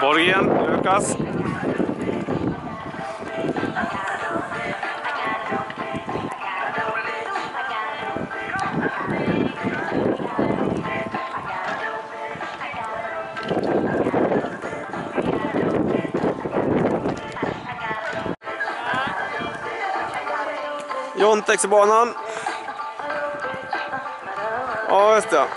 Borgen, Lukas. Jontex i banan. Ja, just det.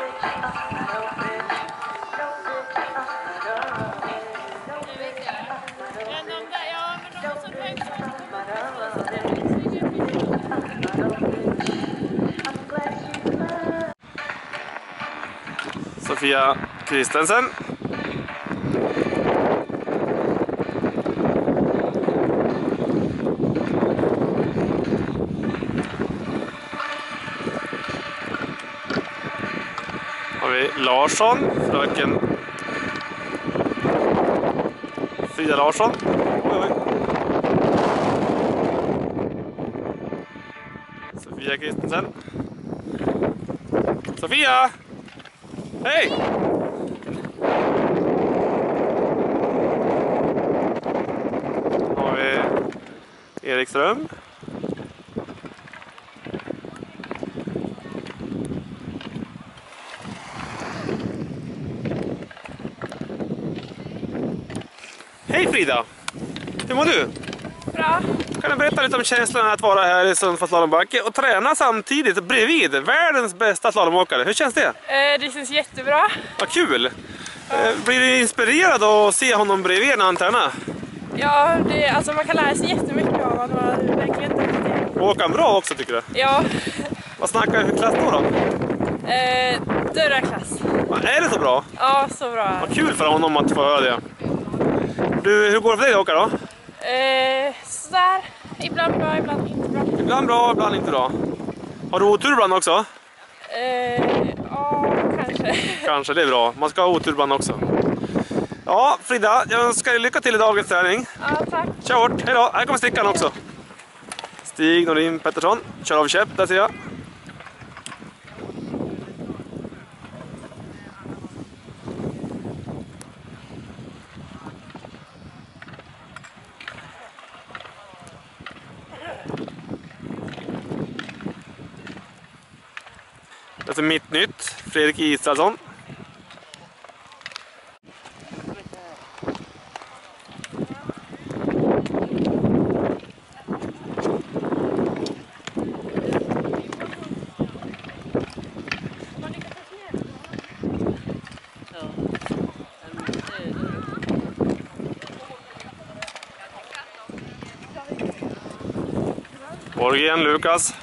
Sofia Kristensen. Har vi Larsson, fröken Frida Larsson. Oj. Sofia Kristensen. Sofia! Hej! Har vi Erikström. Hej Frida! Hur mår du? Bra. Kan du berätta lite om känslan att vara här i Sundsvalls slalombacke och träna samtidigt bredvid världens bästa slalomåkare? Hur känns det? Det känns jättebra. Vad kul! Blir du inspirerad att se honom bredvid när han tränar? Ja, alltså man kan lära sig jättemycket av honom. Man är verkligen duktig. Åker han bra också tycker du? Ja. Vad snackar du för klass då? Dörrarklass. Är det så bra? Ja, så bra. Vad kul för honom att få höra det. Du, hur går det för dig att åka då? Sådär. Ibland bra, ibland inte bra. Ibland bra, ibland inte bra. Har du otur ibland också? Ja, kanske. Kanske, det är bra. Man ska ha otur ibland också. Ja, Frida, jag önskar dig lycka till i dagens träning. Ja, tack. Kör hårt, hej då. Här kommer stickan också. Stig Norin Pettersson, kör av käpp, där ser jag. Det är mitt nytt, Fredrik Israelsson. Borgen, Lukas.